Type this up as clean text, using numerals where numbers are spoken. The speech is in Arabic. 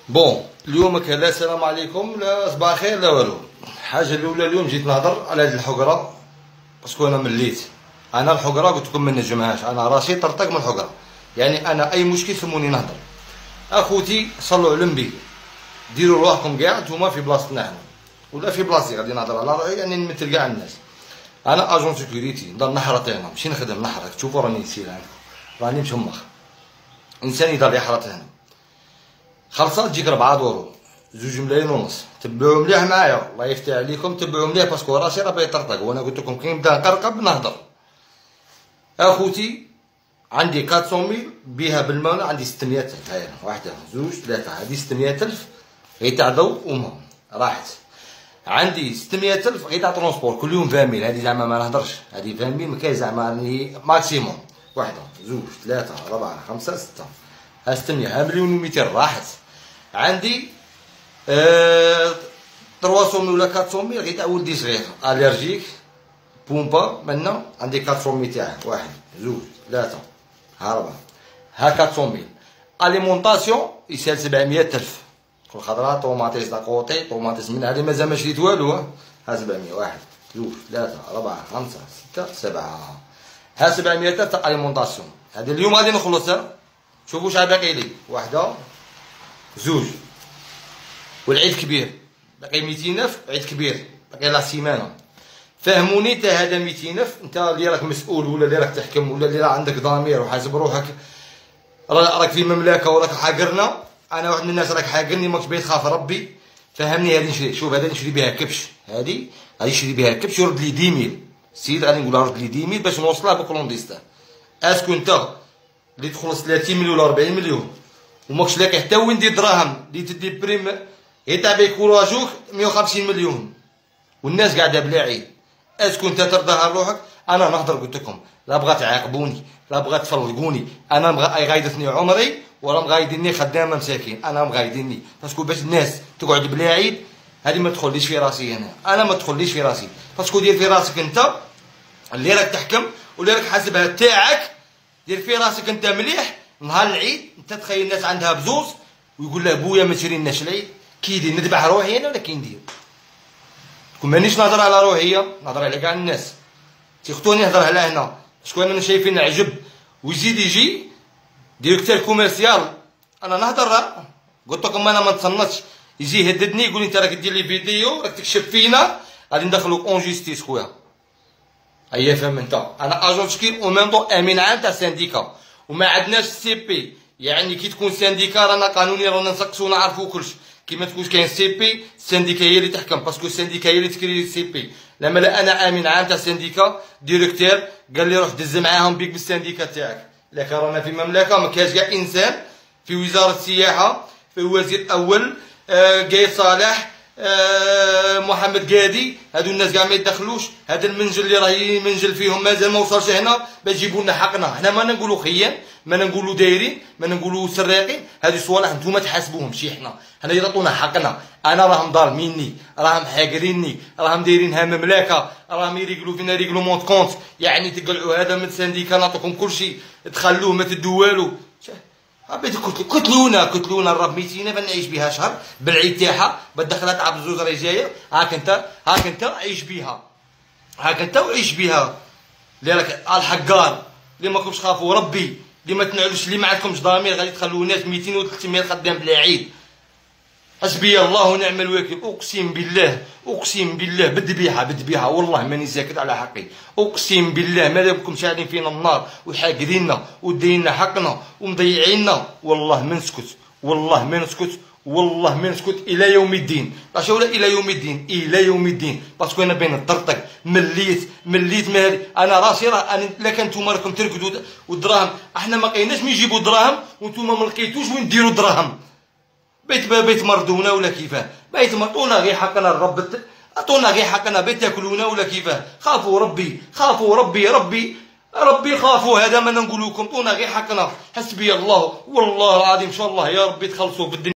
بون اليوم كذا السلام عليكم، لا صباح الخير لا والو. الحاجه الاولى اليوم جيت نهضر على هاد الحقره باسكو انا مليت. انا الحقره قلت لكم ما نجمهاش، انا راسي طرطق من الحقره. يعني انا اي مشكل سموني نهضر. اخوتي صلوا على النبي، ديروا رواحكم كاع نتوما في بلاصتنا هنا ولا في بلاصتي، غادي نهضر على رايي يعني نمثل كاع الناس. انا اجون سيكوريتي نضل نحرط هنا، ماشي نخدم نحرط. تشوفوا راني نسير عندكم، راني مشمخ. انسان يضل يحرط هنا. خلصات تجيك 4 دورو 2 ملايين ونص. تبعوا مليح معايا، الله يفتح عليكم، تبعوا مليح باسكو راسي راه باغي يطرطق، وانا قلت لكم كي نبدا نقرقب نهضر. اخوتي عندي 400,000 بها بالمال، عندي 600,000. هاي واحده زوج ثلاثه، هذه 600,000 غير تاع ضو وما راحت. عندي 600,000 غير تاع ترونسبور كل يوم 20,000. هذه زعما ما نهضرش، هذه 20,000 ما كاين زعما راني ماكسيموم. واحده زوج ثلاثه 4 5 6 ها 600، ها 1,200,000 راحت. عندي 300 ولا 400 غير تاع ولدي صغير الرجيك بومبا منا. عندي 400 تاعه، واحد زوج ثلاثه ها 4 ها 400,000. اليمونطاسيون يسال 700,000 كل خضره، طوماطيس لاكوطي طوماطيس من هذه مازال ما شريت والو. ها 700، واحد زوج ثلاثه 4 5 6 7 ها 700,000 تاع اليمونطاسيون. هذه اليوم غادي نخلصها. شوفوا شحال باقي لي، واحده زوج والعيد كبير باقي 200,000. عيد كبير باقي لا سيمانه. فهموني انت هذا 200,000 انت اللي راك مسؤول ولا اللي راك تحكم ولا اللي راه عندك ضمير وحاسب روحك راك في مملكه وراك حاقرنا. انا واحد من الناس راك حاقرني ماكش باغي تخاف ربي. فهمني هذه نشري، شوف هذه نشري بها كبش، هذه غادي نشري بها كبش يرد لي 10,000. السيد غادي نقول له رد لي 10,000 باش نوصلها بكلونديستان. اسكو انت اللي تخلص 30 مليون ولا 40 مليون وماكش لاقي حتى وين دير دراهم اللي تدي بريم غير تاع بيكوراجوك 150 مليون والناس قاعده بلا عيد، اسكو انت ترضاها لروحك؟ انا نهضر قلت لكم، لا بغات تعاقبوني لا بغات تفرقوني، انا غايدتني عمري ولا مغايديني خدامه مساكين. انا مغايديني باسكو باش الناس تقعد بلا عيد، هذه ما تدخليش في راسي هنا. انا ما تدخليش في راسي باسكو دير في راسك انت اللي راك تحكم واللي راك حاسبها تاعك. دير في راسك انت مليح. نهار العيد انت تخيل الناس عندها بزوز ويقول له بويا ما تشريناش العيد، كي ندير ندبح روحي انا ولا كي ندير؟ كون مانيش نهضر على روحي، نهضر على كاع الناس. تيختوني نهضر على هنا شكون انا شايفين عجب ويزيد يجي ديريكتور كوميرسيال. انا نهضر قلت لكم انا ما نتصنتش. يجي يهددني يقول لي انت راك دير لي فيديو راك تكشف فينا غادي ندخلوك اون جيستيس خويا. ايا فهم انت، انا اجون تشكيل او ميم طون امين عام تاع سانديكا وما عندناش سي بي. يعني كي تكون سانديكا رانا قانوني رانا نسقسو نعرفو كلش. كي ما تكونش كاين سي بي السانديكا هي اللي تحكم باسكو السانديكا هي اللي تكري السي بي. لما لا انا امين عام تاع سانديكا ديريكتور قال لي روح دز معاهم بيك بالسانديكا تاعك. لكن رانا في مملكه ما كاينش كاع انسان. في وزاره السياحه في الوزير الاول قايد صالح محمد قادي، هادو الناس كاع ما يدخلوش. هذا المنجل اللي راه منجل فيهم مازال ما وصلش هنا باش يجيبوا لنا حقنا. حنا ما نقولوا خيان، ما نقولوا دايرين، ما نقولوا سراقين. هذه صوالح نتوما تحاسبوهم ماشي حنا. حنا يعطونا حقنا. انا راهم ظالميني، راهم حاقريني، راهم دايرينها مملكه، راهم يريقلوا فينا ريغلومون كونت. يعني تقلعوا هذا من السانديكا نعطوكم كلشي تخلوه ما تدوا والو. كتلونا الرب 200,000 نعيش بها شهر بالعيد تاعها بدخلها تاع بزوز راهي جايه. هاك انت عيش بيها، هاك انت وعيش بيها. اللي راك الحقار اللي ماكمش خافوا ربي، اللي ما تنعلوش، اللي ما عندكمش ضمير غادي تخلوا ناس 200 و 300 خدام بلا عيد. حسبي الله ونعم الوكيل. اقسم بالله بالذبيحه والله ماني ساكت على حقي. اقسم بالله ما دامكم شاعلين فينا النار وحاقديننا ودايرين حقنا ومضيعيننا والله ما نسكت، والله ما نسكت الى يوم الدين. عرفتوا ولا الى يوم الدين؟ الى يوم الدين باسكو انا بين الطرطق مليت مالي. انا راسي راه لا كان نتوما راكم ترقدوا والدراهم، احنا ما لقيناش من نجيبوا دراهم وانتوما ما لقيتوش وين ديروا دراهم. بيت مرضونا ولا كيفاه؟ بيت مرضونا غير حقنا الرب عطونا غير حقنا بيت تاكلونا ولا كيفاه؟ خافوا ربي خافوا. هذا ما نقول لكم، عطونا غير حقنا. حسبي الله والله العظيم ان شاء الله يا ربي تخلصوا بالدنيا.